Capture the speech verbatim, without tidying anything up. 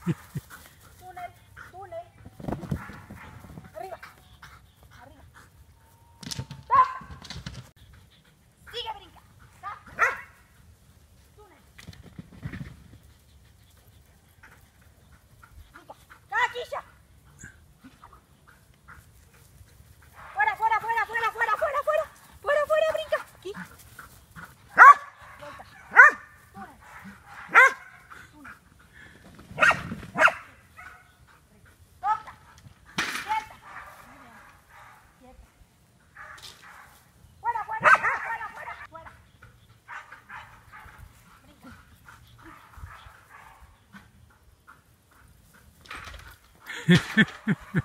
Túnel, túnel. Arriba, arriba. Toca. Sigue, brinca. Toca. Túnel. Brinca. Caquilla. Fuera, fuera, fuera, fuera, fuera, fuera, fuera. Fuera, fuera, brinca. Aquí. Vuelta. Túnel. Toca. Quieta. Muy bien. Quieta. Fuera, fuera, fuera, fuera, fuera. Fuera. Brinca.